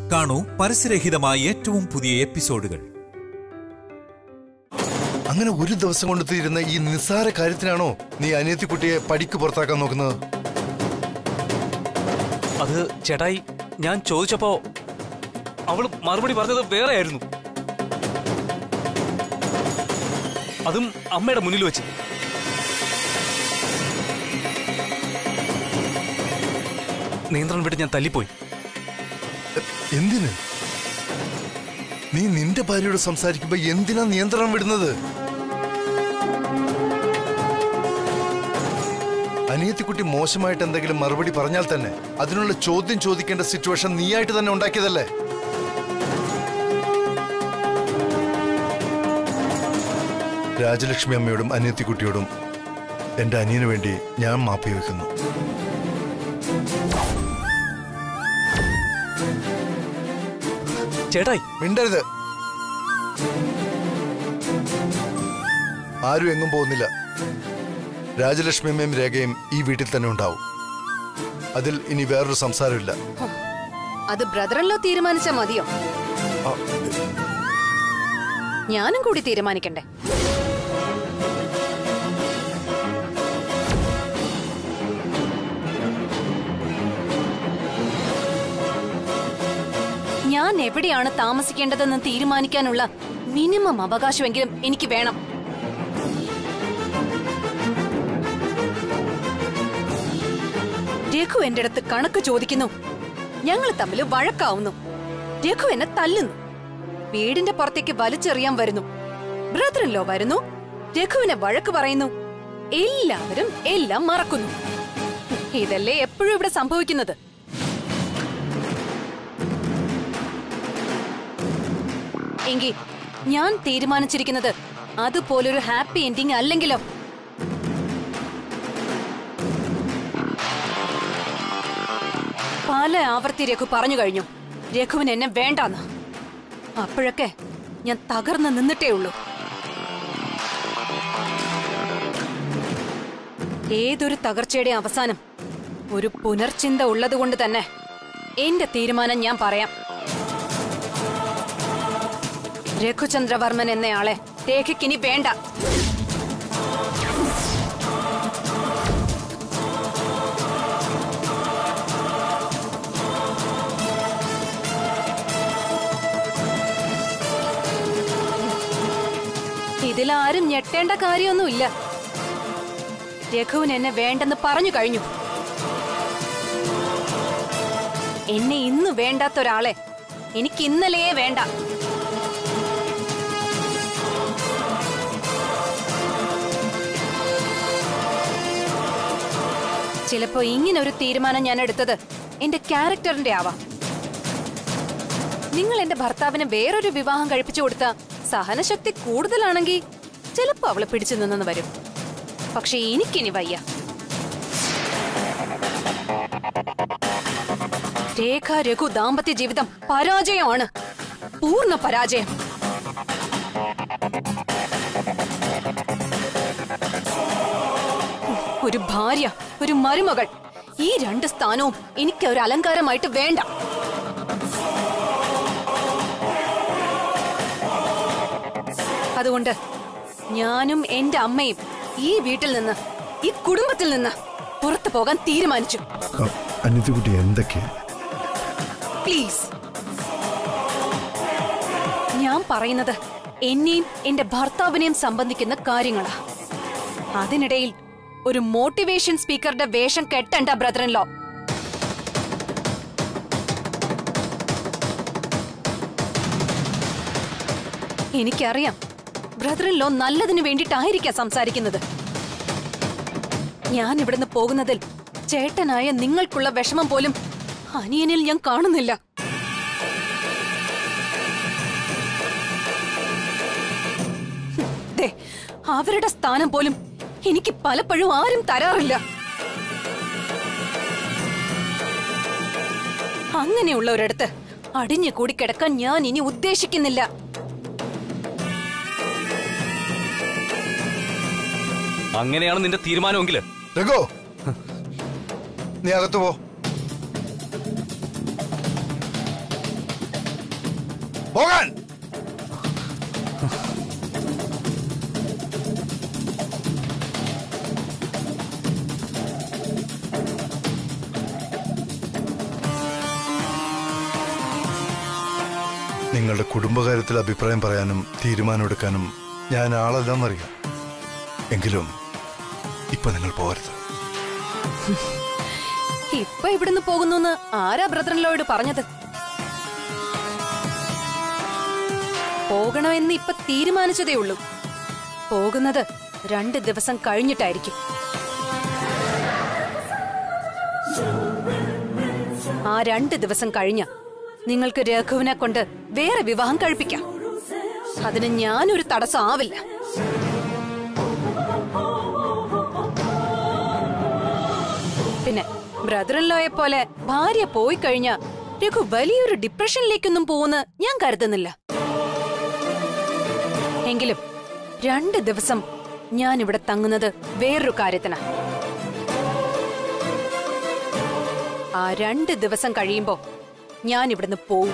കാണൂ പരസ്യരഹിതമായ ഏറ്റവും പുതിയ എപ്പിസോഡുകൾ. അങ്ങനെ ഒരു ദിവസം കൊണ്ട് തീരുന്ന ഈ നിസ്സാര കാര്യത്തിനാണോ നീ അനിയത്തിക്കുട്ടിയെ പടിക്ക് പുറത്താക്കാൻ നോക്കുന്നത്? അത് ചേട്ടായി, ഞാൻ ചോദിച്ചപ്പോ അവള് മറുപടി പറഞ്ഞത് വേറെ ആയിരുന്നു. അതും അമ്മയുടെ മുന്നിൽ വെച്ച്. നിയന്ത്രണം വിട്ട് ഞാൻ തല്ലിപ്പോയി. എന്തിന്? നീ നിന്റെ ഭാര്യയോട് സംസാരിക്കുമ്പോ എന്തിനാ നിയന്ത്രണം വിടുന്നത്? അനിയത്തിക്കുട്ടി മോശമായിട്ട് എന്തെങ്കിലും മറുപടി പറഞ്ഞാൽ തന്നെ അതിനുള്ള ചോദ്യം ചോദിക്കേണ്ട സിറ്റുവേഷൻ നീയായിട്ട് തന്നെ ഉണ്ടാക്കിയതല്ലേ? രാജലക്ഷ്മി അമ്മയോടും അനിയത്തിക്കുട്ടിയോടും എന്റെ അനിയന് വേണ്ടി ഞാൻ മാപ്പി വെക്കുന്നു. ചേട്ടായി മിണ്ടരുത്. ആരും എങ്ങും പോകുന്നില്ല. രാജലക്ഷ്മി അമ്മയും രേഖയും ഈ വീട്ടിൽ തന്നെ ഉണ്ടാവും. അതിൽ ഇനി വേറൊരു സംസാരമില്ല. അത് ബ്രദറല്ലോ തീരുമാനിച്ചാ മതിയോ? ഞാനും കൂടി തീരുമാനിക്കണ്ടേ? ഞാൻ എവിടെയാണ് താമസിക്കേണ്ടതെന്ന് തീരുമാനിക്കാനുള്ള മിനിമം അവകാശമെങ്കിലും എനിക്ക് വേണം. രഘു എന്റെ അടുത്ത് കണക്ക് ചോദിക്കുന്നു. ഞങ്ങൾ തമ്മിൽ വഴക്കാവുന്നു. രഘു എന്നെ തല്ലുന്നു. വീടിന്റെ പുറത്തേക്ക് വലിച്ചെറിയാൻ വരുന്നു. ബ്രദറിൻലോ വരുന്നു, രഘുവിനെ വഴക്ക് പറയുന്നു. എല്ലാവരും എല്ലാം മറക്കുന്നു. ഇതല്ലേ എപ്പോഴും ഇവിടെ സംഭവിക്കുന്നത്. എങ്കിൽ ഞാൻ തീരുമാനിച്ചിരിക്കുന്നത് അതുപോലൊരു ഹാപ്പി എൻഡിങ് അല്ലെങ്കിലോ? പല ആവർത്തി രഘു പറഞ്ഞു കഴിഞ്ഞു രഘുവിന് എന്നെ വേണ്ടാന്ന്. അപ്പോഴൊക്കെ ഞാൻ തകർന്ന് നിന്നിട്ടേ ഉള്ളൂ. ഏതൊരു തകർച്ചയുടെ അവസാനം ഒരു പുനർചിന്ത ഉള്ളതുകൊണ്ട് തന്നെ എന്റെ തീരുമാനം ഞാൻ പറയാം. രഘുചന്ദ്രവർമ്മൻ എന്നയാളെ രേഖയ്ക്കിനി വേണ്ട. ഇതിലാരും ഞെട്ടേണ്ട കാര്യമൊന്നുമില്ല. രഘുവിന് എന്നെ വേണ്ടെന്ന് പറഞ്ഞു കഴിഞ്ഞു. എന്നെ ഇന്ന് വേണ്ടാത്ത ഒരാളെ എനിക്ക് ഇന്നലെയേ വേണ്ട. ചിലപ്പോ ഇങ്ങനെ ഒരു തീരുമാനം ഞാൻ എടുത്തത് എന്റെ ക്യാരക്ടറിന്റെ ആവാം. നിങ്ങൾ എന്റെ ഭർത്താവിന് വേറൊരു വിവാഹം കഴിപ്പിച്ചു കൊടുത്ത സഹനശക്തി കൂടുതലാണെങ്കിൽ ചിലപ്പോ അവളെ പിടിച്ചു നിന്നെന്ന് വരും. പക്ഷെ എനിക്കിനി വയ്യ. രേഖ രഘു ദാമ്പത്യ ജീവിതം പരാജയമാണ്, പൂർണ്ണ പരാജയം. ഒരു ഭാര്യ, ഒരു മരുമകൾ, ഈ രണ്ട് സ്ഥാനവും എനിക്ക് ഒരു അലങ്കാരമായിട്ട് വേണ്ട. അതുകൊണ്ട് ഞാനും എന്റെ അമ്മയും ഈ വീട്ടിൽ നിന്ന്, ഈ കുടുംബത്തിൽ നിന്ന് പുറത്തു പോകാൻ തീരുമാനിച്ചു. അനിയത്തിക്കുട്ടി എന്തൊക്കെയാ? പ്ലീസ്, ഞാൻ പറയുന്നത് എന്നെയും എന്റെ ഭർത്താവിനെയും സംബന്ധിക്കുന്ന കാര്യങ്ങളാ. അതിനിടയിൽ ഒരു മോട്ടിവേഷൻ സ്പീക്കറുടെ വേഷം കെട്ടണ്ട ബ്രദറിൻലോ. എനിക്കറിയാം ബ്രദറിൻലോ നല്ലതിനു വേണ്ടിയിട്ടായിരിക്കാം സംസാരിക്കുന്നത്. ഞാൻ ഇവിടുന്ന് പോകുന്നതിൽ ചേട്ടനായ നിങ്ങൾക്കുള്ള വിഷമം പോലും അനിയനിൽ ഞാൻ കാണുന്നില്ല. അവരുടെ സ്ഥാനം പോലും എനിക്ക് പലപ്പോഴും ആരും തരാറില്ല. അങ്ങനെയുള്ള ഒരിടത്ത് അടിഞ്ഞു കൂടി കിടക്കാൻ ഞാൻ ഇനി ഉദ്ദേശിക്കുന്നില്ല. അങ്ങനെയാണ് നിന്റെ തീരുമാനമെങ്കിൽ രഘു, നീ അകത്ത് പോ. പോകാൻ. നിങ്ങളുടെ കുടുംബകാര്യത്തിൽ അഭിപ്രായം പറയാനും തീരുമാനമെടുക്കാനും ഞാൻ ആളല്ലെന്നറിയാം. എങ്കിലും ഇപ്പൊ നിങ്ങൾ പോകരുത്. ഇപ്പൊ ഇവിടുന്ന് പോകുന്നു ആരാ ബ്രദറിനോട് പറഞ്ഞത്? പോകണമെന്ന് ഇപ്പൊ തീരുമാനിച്ചതേ ഉള്ളൂ. പോകുന്നത് 2 ദിവസം കഴിഞ്ഞിട്ടായിരിക്കും. ആ 2 ദിവസം കഴിഞ്ഞ നിങ്ങൾക്ക് രഘുവിനെ കൊണ്ട് വേറെ വിവാഹം കഴിപ്പിക്കാം. അതിന് ഞാനൊരു തടസ്സം ആവില്ല. പിന്നെ ബ്രദറിൻലോയെ പോലെ ഭാര്യ പോയി കഴിഞ്ഞ രഘു വലിയൊരു ഡിപ്രഷനിലേക്കൊന്നും പോകുമെന്ന് ഞാൻ കരുതുന്നില്ല. എങ്കിലും 2 ദിവസം ഞാൻ ഇവിടെ തങ്ങുന്നത് വേറൊരു കാര്യത്തിനാ. ആ 2 ദിവസം കഴിയുമ്പോ ഞാൻ ഇവിടുന്ന് പോവും.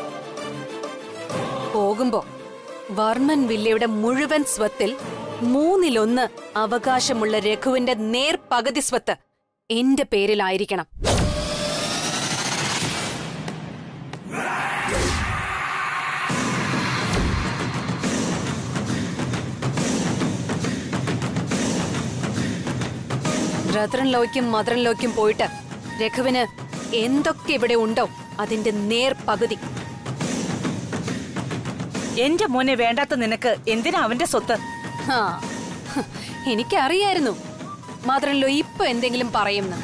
പോകുമ്പോ വർമ്മൻ വില്ലയുടെ മുഴുവൻ സ്വത്തിൽ 1/3 അവകാശമുള്ള രഘുവിന്റെ നേർപകുതി സ്വത്ത് എന്റെ പേരിലായിരിക്കണം. ബ്രദറിൻലോയ്ക്കും മദറിൻലോയ്ക്കും പോയിട്ട് രഘുവിന് എന്തൊക്കെ ഇവിടെ ഉണ്ടോ അതിന്റെ നേർപകുതി. എന്റെ മോനെ വേണ്ടാത്ത നിനക്ക് എന്തിനാ അവന്റെ സ്വത്ത്? എനിക്കറിയായിരുന്നു മദറിൻലോ ഇപ്പൊ എന്തെങ്കിലും പറയുന്നു.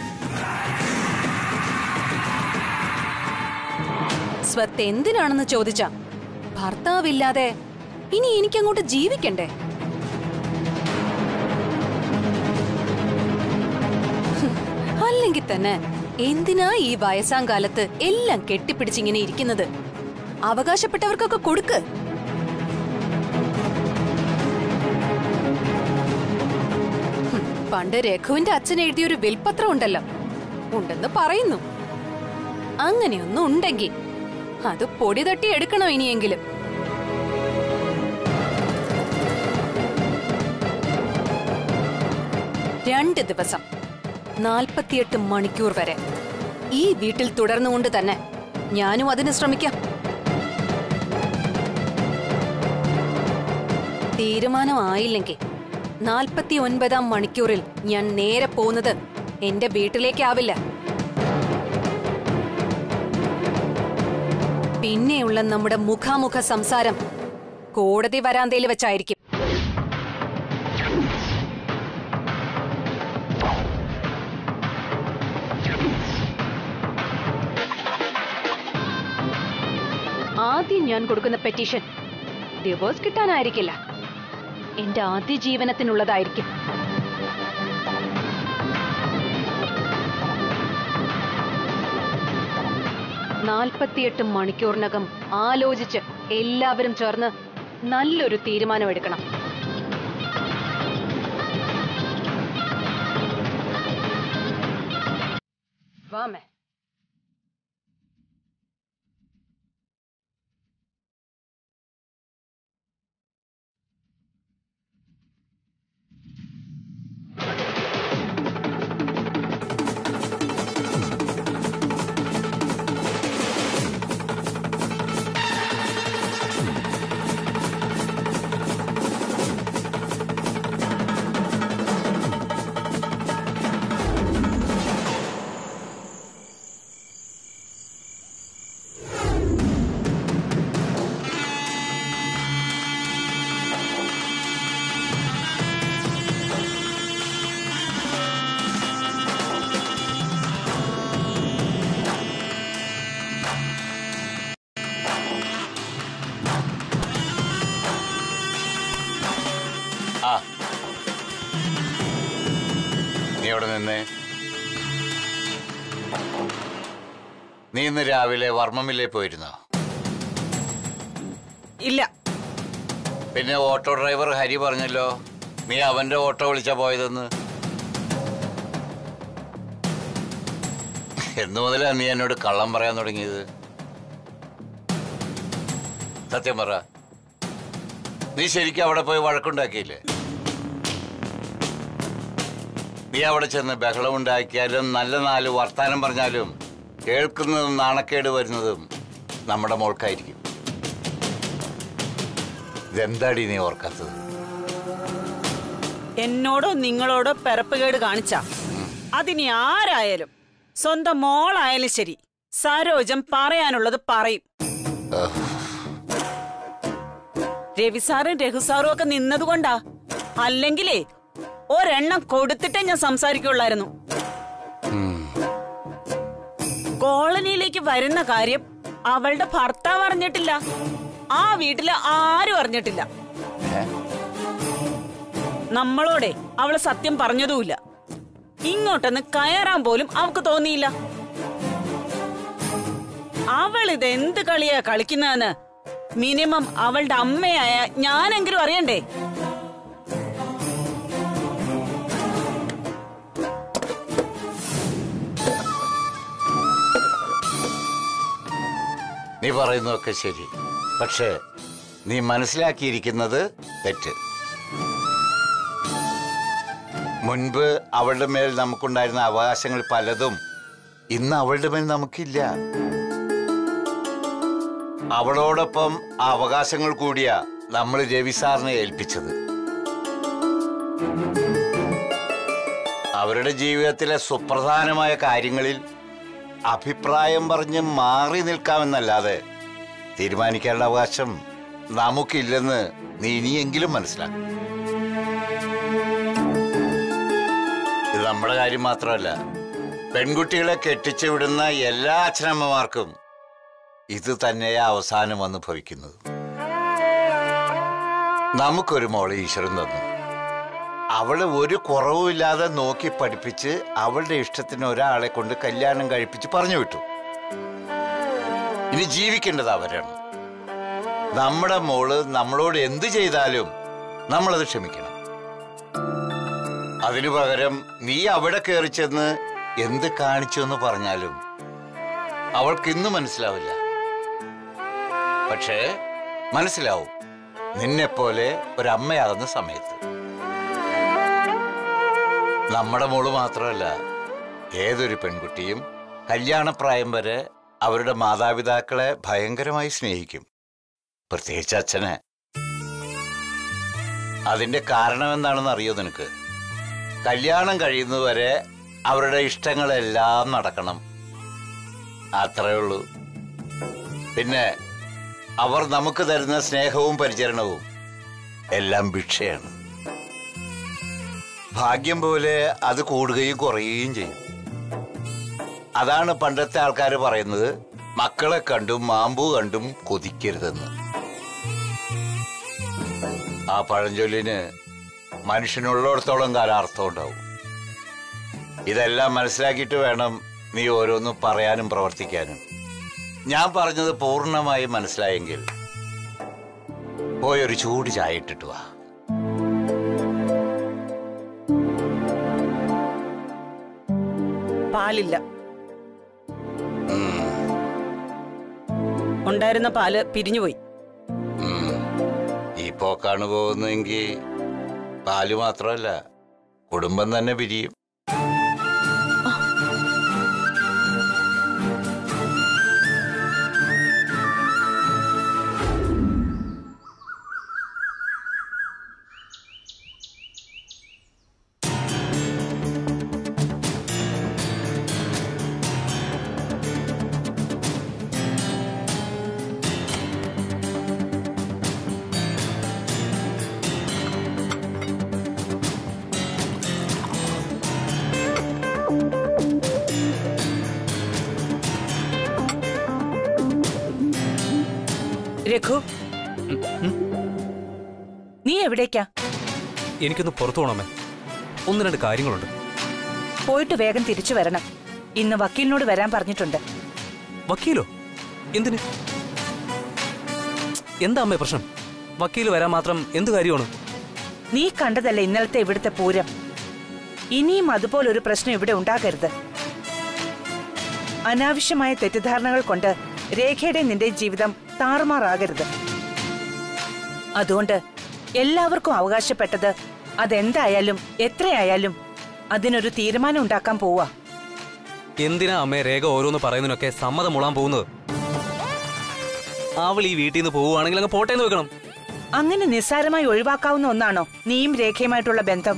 സ്വത്ത് എന്തിനാണെന്ന് ചോദിച്ചാ ഭർത്താവില്ലാതെ ഇനി എനിക്കങ്ങോട്ട് ജീവിക്കണ്ടേ? അല്ലെങ്കിൽ തന്നെ എന്തിനാ ഈ വയസ്സാം കാലത്ത് എല്ലാം കെട്ടിപ്പിടിച്ചിങ്ങനെ ഇരിക്കുന്നത്? അവകാശപ്പെട്ടവർക്കൊക്കെ കൊടുക്ക്. പണ്ട് രഘുവിന്റെ അച്ഛൻ എഴുതിയൊരു വിൽപത്രം ഉണ്ടല്ലോ, ഉണ്ടെന്ന് പറയുന്നു. അങ്ങനെയൊന്നും ഉണ്ടെങ്കിൽ അത് പൊടി തട്ടി എടുക്കണം ഇനിയെങ്കിലും. രണ്ട് ദിവസം 48 മണിക്കൂർ വരെ ഈ വീട്ടിൽ തുടർന്നുകൊണ്ട് തന്നെ ഞാനും അതിന് ശ്രമിക്കാം. തീരുമാനമായില്ലെങ്കിൽ 49-ാം മണിക്കൂറിൽ ഞാൻ നേരെ പോകുന്നത് എന്റെ വീട്ടിലേക്കാവില്ല. പിന്നെയുള്ള നമ്മുടെ മുഖാമുഖ സംസാരം കോടതി വരാന്തയിൽ വെച്ചായിരിക്കും. ആദ്യം ഞാൻ കൊടുക്കുന്ന പെറ്റീഷൻ ഡിവോഴ്സ് കിട്ടാനായിരിക്കില്ല, എന്റെ ആദ്യ ജീവനത്തിനുള്ളതായിരിക്കും. നാൽപ്പത്തിയെട്ട് മണിക്കൂറിനകം ആലോചിച്ച് എല്ലാവരും ചേർന്ന് നല്ലൊരു തീരുമാനമെടുക്കണം. വാമേ. നീ ഇന്ന് രാവിലെ വർമ്മമില്ലേ പോയിരുന്നോ? ഇല്ല. പിന്നെ ഓട്ടോ ഡ്രൈവർ ഹരി പറഞ്ഞല്ലോ നീ അവന്റെ ഓട്ടോ വിളിച്ചാ പോയതെന്ന്. എന്നു മുതലാ നീ എന്നോട് കള്ളം പറയാൻ തുടങ്ങിയത്? സത്യം പറ, നീ ശരിക്കും അവിടെ പോയി വഴക്കുണ്ടാക്കിയില്ലേ? നീ അവിടെ ചെന്ന് ബഹളമുണ്ടാക്കിയാലും നല്ല 4 വർത്താനം പറഞ്ഞാലും കേൾക്കുന്നതും നാണക്കേട് വരുന്നതും നമ്മുടെ മോൾക്കായിരിക്കും. ഇതെന്താടി നീ ഓർക്കാത്തത്? എന്നോടോ നിങ്ങളോടോ പിറപ്പുകേട് കാണിച്ച അതിനി ആരായാലും സ്വന്തം മോളായാലും ശരി സരോജം പറയാനുള്ളത് പറയും. രവിസാറും രഘുസാറും ഒക്കെ നിന്നതുകൊണ്ടാ, അല്ലെങ്കിലേ ഒരെണ്ണം കൊടുത്തിട്ടേ ഞാൻ സംസാരിക്കുള്ളായിരുന്നു. കോളനിയിലേക്ക് വരുന്ന കാര്യം അവളുടെ ഭർത്താവ് അറിഞ്ഞിട്ടില്ല, ആ വീട്ടില് ആരും അറിഞ്ഞിട്ടില്ല. നമ്മളോടെ അവള് സത്യം പറഞ്ഞതുമില്ല. ഇങ്ങോട്ടൊന്ന് കയറാൻ പോലും അവൾക്ക് തോന്നിയില്ല. അവൾ ഇതെന്ത് കളിയാ കളിക്കുന്നതെന്ന് മിനിമം അവളുടെ അമ്മയായ ഞാനെങ്കിലും അറിയണ്ടേ? നീ പറയുന്നതൊക്കെ ശരി, പക്ഷേ നീ മനസ്സിലാക്കിയിരിക്കുന്നത് തെറ്റ്. മുൻപ് അവളുടെ മേൽ നമുക്കുണ്ടായിരുന്ന അവകാശങ്ങൾ പലതും ഇന്ന് അവളുടെ മേൽ നമുക്കില്ല. അവളോടൊപ്പം ആ അവകാശങ്ങൾ കൂടിയാ നമ്മൾ രവി സാറിനെ ഏൽപ്പിച്ചത്. അവരുടെ ജീവിതത്തിലെ സുപ്രധാനമായ കാര്യങ്ങളിൽ അഭിപ്രായം പറഞ്ഞ് മാറി നിൽക്കാമെന്നല്ലാതെ തീരുമാനിക്കാനുള്ള അവകാശം നമുക്കില്ലെന്ന് നീ ഇനിയെങ്കിലും മനസ്സിലാക്കും. ഇത് നമ്മുടെ കാര്യം മാത്രമല്ല, പെൺകുട്ടികളെ കെട്ടിച്ചു വിടുന്ന എല്ലാ അച്ഛനമ്മമാർക്കും ഇത് തന്നെയാ അവസാനം വന്ന് ഭവിക്കുന്നത്. നമുക്കൊരു മോളെ ഈശ്വരൻ തന്നു. അവളെ ഒരു കുറവുമില്ലാതെ നോക്കി പഠിപ്പിച്ച് അവളുടെ ഇഷ്ടത്തിന് ഒരാളെ കൊണ്ട് കല്യാണം കഴിപ്പിച്ച് പറഞ്ഞു വിട്ടു. ഇനി ജീവിക്കേണ്ടത് അവരാണ്. നമ്മുടെ മോള് നമ്മളോട് എന്ത് ചെയ്താലും നമ്മളത് ക്ഷമിക്കണം. അതിനു പകരം നീ അവിടെ കയറി ചെന്ന് എന്ത് കാണിച്ചു എന്ന് പറഞ്ഞാലും അവൾക്കിന്ന് മനസ്സിലാവില്ല. പക്ഷേ മനസ്സിലാവും നിന്നെപ്പോലെ ഒരമ്മയാകുന്ന സമയത്ത്. നമ്മുടെ മോള് മാത്രമല്ല, ഏതൊരു പെൺകുട്ടിയും കല്യാണപ്രായം വരെ അവരുടെ മാതാപിതാക്കളെ ഭയങ്കരമായി സ്നേഹിക്കും, പ്രത്യേകിച്ച് അച്ഛനെ. അതിന്റെ കാരണം എന്താണെന്ന് അറിയോ നിനക്ക്? കല്യാണം കഴിയുന്നതുവരെ അവരുടെ ഇഷ്ടങ്ങളെല്ലാം നടക്കണം, അത്രേ ഉള്ളൂ. പിന്നെ അവർ നമുക്ക് തരുന്ന സ്നേഹവും പരിചരണവും എല്ലാം ഭിക്ഷയാണ്. ഭാഗ്യം പോലെ അത് കൂടുകയും കുറയുകയും ചെയ്യും. അതാണ് പണ്ടത്തെ ആൾക്കാർ പറയുന്നത്, മക്കളെ കണ്ടും മാമ്പൂ കണ്ടും കൊതിക്കരുതെന്ന്. ആ പഴഞ്ചൊല്ലിന് മനുഷ്യനുള്ളിടത്തോളം കാലം അർത്ഥം ഉണ്ടാവും. ഇതെല്ലാം മനസ്സിലാക്കിയിട്ട് വേണം നീ ഓരോന്നും പറയാനും പ്രവർത്തിക്കാനും. ഞാൻ പറഞ്ഞത് പൂർണ്ണമായി മനസ്സിലായെങ്കിൽ പോയൊരു ചൂട് ചായ ഇട്ടിട്ട് വാ. പാലില്ല, ഉണ്ടായിരുന്ന പാല് പിരിഞ്ഞുപോയി. ഈ പോക്കാണ് പോകുന്നതെങ്കിൽ പാല് മാത്രമല്ല, കുടുംബം തന്നെ പിരിയും. രഘു, നീ എവിടേക്കാ? എനിക്കൊന്ന് പുറത്തു പോകണമേ, 1-2 കാര്യങ്ങളുണ്ട്. പോയിട്ട് വേഗം തിരിച്ചു വരണം. ഇന്ന് വക്കീലിനോട് വരാൻ പറഞ്ഞിട്ടുണ്ട്. വക്കീലോ? എന്തിന്? എന്താ അമ്മേ പ്രശ്നം? വക്കീൽ വരാൻ മാത്രം എന്ത് കാര്യമാണ്? നീ കണ്ടതല്ലേ ഇന്നലത്തെ ഇവിടുത്തെ പൂരം. ഇനിയും അതുപോലൊരു പ്രശ്നം ഇവിടെ ഉണ്ടാകരുത്. അനാവശ്യമായ തെറ്റിദ്ധാരണകൾ കൊണ്ട് രേഖയുടെ നിന്റെ ജീവിതം താറുമാറാകരുത്. അതുകൊണ്ട് എല്ലാവർക്കും അവകാശപ്പെട്ടത് അതെന്തായാലും എത്രയായാലും അതിനൊരു തീരുമാനം ഉണ്ടാക്കാൻ പോവാ. എന്തിനാ അമ്മേ രേഖ ഓരോന്ന് പറയുന്നതിനൊക്കെ സമ്മതം മുളാൻ പോകുന്നത്? അവൾ ഈ വീട്ടിൽ നിന്ന് പോവുകയാണെങ്കിൽ അങ്ങ് പോട്ടേന്ന് വെക്കണം. അങ്ങനെ നിസ്സാരമായി ഒഴിവാക്കാവുന്ന ഒന്നാണോ നീയും രേഖയുമായിട്ടുള്ള ബന്ധം?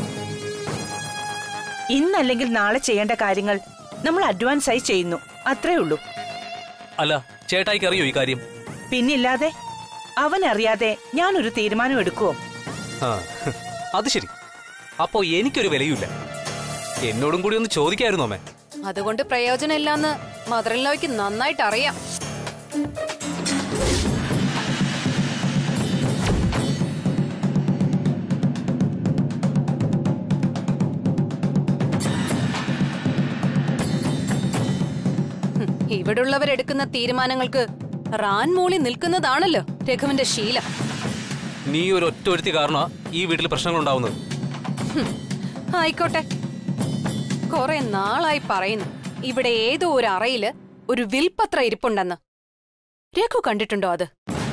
ഇന്നല്ലെങ്കിൽ നാളെ ചെയ്യേണ്ട കാര്യങ്ങൾ നമ്മൾ അഡ്വാൻസ് ആയി ചെയ്യുന്നു, അത്രേ ഉള്ളൂ. അല്ല, ചേട്ടായിക്ക് അറിയോ ഈ കാര്യം? പിന്നില്ലാതെ. അവനറിയാതെ ഞാനൊരു തീരുമാനം എടുക്കുവോ? ആ, അത് ശരി. അപ്പോ എനിക്കൊരു വിലയുമില്ല. എന്നോടും കൂടി ഒന്ന് ചോദിക്കായിരുന്നു അമ്മേ. അതുകൊണ്ട് പ്രയോജനമില്ലാന്ന് മദറിൻലോയ്ക്ക് നന്നായിട്ട് അറിയാം. ഇവിടുള്ളവരെടുക്കുന്ന തീരുമാനങ്ങൾക്ക് റാൻ മൂളി നിൽക്കുന്നതാണല്ലോ രഘുവിന്റെ ശീലം. നീ ഒരു ഒറ്റ ഒരുത്തി കാരണമാ ഈ വീട്ടിൽ പ്രശ്നങ്ങൾ ഉണ്ടാവുന്നത്. ആയിക്കോട്ടെ, കുറെ നാളായി പറയുന്നു ഇവിടെ ഏതോ ഒരു അറയില് ഒരു വിൽപത്ര ഇരിപ്പുണ്ടെന്ന്. രഘു കണ്ടിട്ടുണ്ടോ അത്?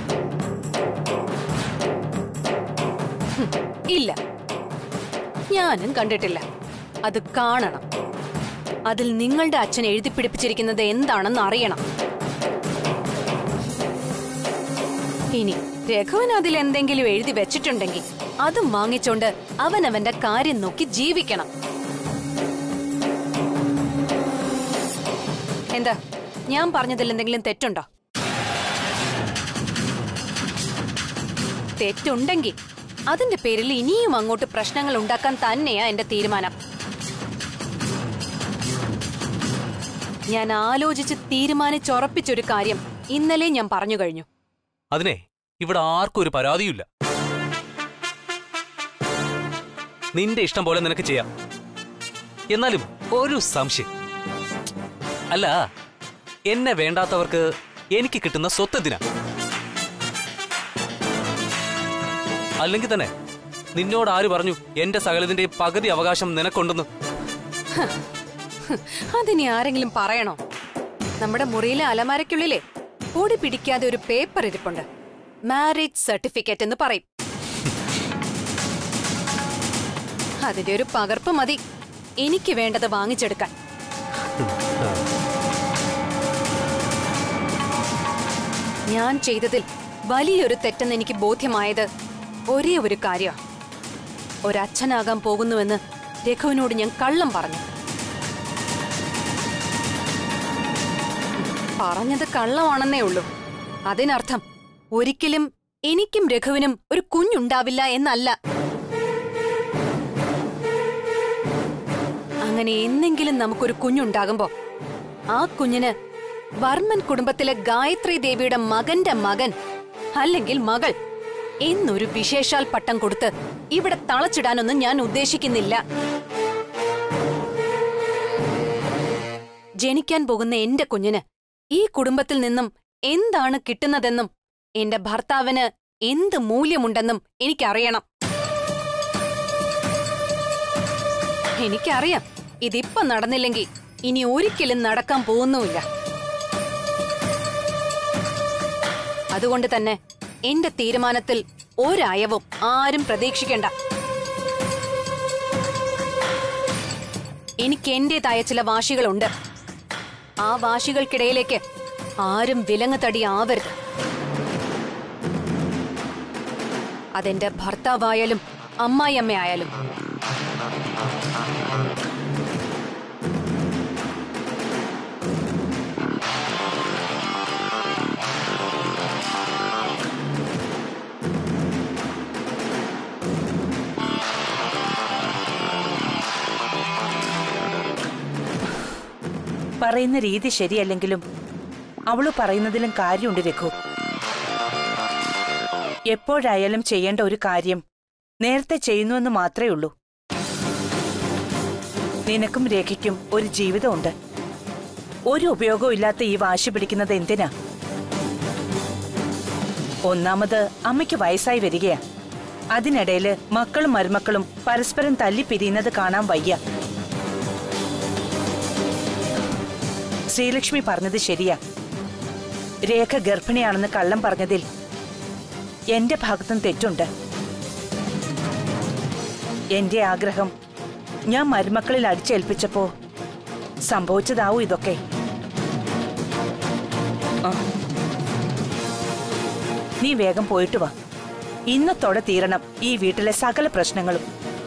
ഇല്ല, ഞാനും കണ്ടിട്ടില്ല. അത് കാണണം. അതിൽ നിങ്ങളുടെ അച്ഛൻ എഴുതി പിടിപ്പിച്ചിരിക്കുന്നത് എന്താണെന്ന് അറിയണം. ഇനി രഘുവിന് അതിൽ എന്തെങ്കിലും എഴുതി വെച്ചിട്ടുണ്ടെങ്കിൽ അതും വാങ്ങിച്ചോണ്ട് അവനവന്റെ കാര്യം നോക്കി ജീവിക്കണം. എന്താ, ഞാൻ പറഞ്ഞതിൽ എന്തെങ്കിലും തെറ്റുണ്ടോ? തെറ്റുണ്ടെങ്കിൽ അതിന്റെ പേരിൽ ഇനിയും അങ്ങോട്ട് പ്രശ്നങ്ങൾ ഉണ്ടാക്കാൻ തന്നെയാ എന്റെ തീരുമാനം. ഞാൻ ആലോചിച്ച് തീരുമാനിച്ചുറപ്പിച്ചൊരു കാര്യം ഇന്നലെ ഞാൻ പറഞ്ഞു കഴിഞ്ഞു. അതിനെ ഇവിടെ ആർക്കും ഒരു പരാതിയുമില്ല. നിന്റെ ഇഷ്ടം പോലെ നിനക്ക് ചെയ്യാം. എന്നാലും ഒരു സംശയം. അല്ല, എന്നെ വേണ്ടാത്തവർക്ക് എനിക്ക് കിട്ടുന്ന സ്വത്തെന്തിനാ? അല്ലെങ്കിൽ തന്നെ നിന്നോട് ആര് പറഞ്ഞു എന്റെ സകലതിന്റെ പകുതി അവകാശം നിനക്കുണ്ടെന്ന്? അതിനി ആരെങ്കിലും പറയണോ? നമ്മുടെ മുറിയിലെ അലമാരയ്ക്കുള്ളിലെ പൊടി പിടിക്കാതെ ഒരു പേപ്പർ ഇരിപ്പുണ്ട്. മാരേജ് സർട്ടിഫിക്കറ്റ് എന്ന് പറയും. അതിന്റെ ഒരു പകർപ്പ് മതി എനിക്ക് വേണ്ടത് വാങ്ങിച്ചെടുക്കാൻ. ഞാൻ ചെയ്തതിൽ വലിയൊരു തെറ്റെന്ന് എനിക്ക് ബോധ്യമായത് ഒരേ ഒരു കാര്യമാണ്. ഒരച്ഛനാകാൻ പോകുന്നുവെന്ന് രഘുവിനോട് ഞാൻ കള്ളം പറഞ്ഞു. പറഞ്ഞത് കള്ളമാണെന്നേ ഉള്ളൂ. അതിനർത്ഥം ഒരിക്കലും എനിക്കും രഘുവിനും ഒരു കുഞ്ഞുണ്ടാവില്ല എന്നല്ല. അങ്ങനെ എന്നെങ്കിലും നമുക്കൊരു കുഞ്ഞുണ്ടാകുമ്പോ ആ കുഞ്ഞിന് വർമ്മൻ കുടുംബത്തിലെ ഗായത്രി ദേവിയുടെ മകന്റെ മകൻ അല്ലെങ്കിൽ മകൾ എന്നൊരു വിശേഷാൽ പട്ടം കൊടുത്ത് ഇവിടെ തളച്ചിടാനൊന്നും ഞാൻ ഉദ്ദേശിക്കുന്നില്ല. ജനിക്കാൻ പോകുന്ന എന്റെ കുഞ്ഞിന് ഈ കുടുംബത്തിൽ നിന്നും എന്താണ് കിട്ടുന്നതെന്നും എന്റെ ഭർത്താവിന് എന്ത് മൂല്യമുണ്ടെന്നും എനിക്കറിയണം. എനിക്കറിയാം ഇതിപ്പം നടന്നില്ലെങ്കിൽ ഇനി ഒരിക്കലും നടക്കാൻ പോകുന്നുമില്ല. അതുകൊണ്ട് തന്നെ എന്റെ തീരുമാനത്തിൽ ഒരയവും ആരും പ്രതീക്ഷിക്കേണ്ട. എനിക്ക് എന്റേതായ ചില വാശികളുണ്ട്. ആ വാശികൾക്കിടയിലേക്ക് ആരും വിലങ്ങുതടി ആവരുത്. അതെന്റെ ഭർത്താവായാലും അമ്മായിയമ്മയായാലും. പറയുന്ന രീതി ശരിയല്ലെങ്കിലും അവള് പറയുന്നതിലും കാര്യമുണ്ട് രഘു. എപ്പോഴായാലും ചെയ്യേണ്ട ഒരു കാര്യം നേരത്തെ ചെയ്യുന്നുവെന്ന് മാത്രമേ ഉള്ളൂ. നിനക്കും രേഖയ്ക്കും ഒരു ജീവിതമുണ്ട്. ഒരു ഉപയോഗവും ഇല്ലാത്ത ഈ വാശി പിടിക്കുന്നത് എന്തിനാ? ഒന്നാമത് അമ്മയ്ക്ക് വയസ്സായി വരികയാ. അതിനിടയില് മക്കളും മരുമക്കളും പരസ്പരം തല്ലിപ്പിരിയുന്നത് കാണാൻ വയ്യ. ശ്രീലക്ഷ്മി പറഞ്ഞത് ശരിയാ. രേഖ ഗർഭിണിയാണെന്ന് കള്ളം പറഞ്ഞതിൽ എന്റെ ഭാഗത്തും തെറ്റുണ്ട്. എന്റെ ആഗ്രഹം ഞാൻ മരുമക്കളിൽ അടിച്ചേൽപ്പിച്ചപ്പോ സംഭവിച്ചതാവും ഇതൊക്കെ. നീ വേഗം പോയിട്ട് വാ. ഇന്നത്തോടെ തീരണം ഈ വീട്ടിലെ സകല പ്രശ്നങ്ങളും.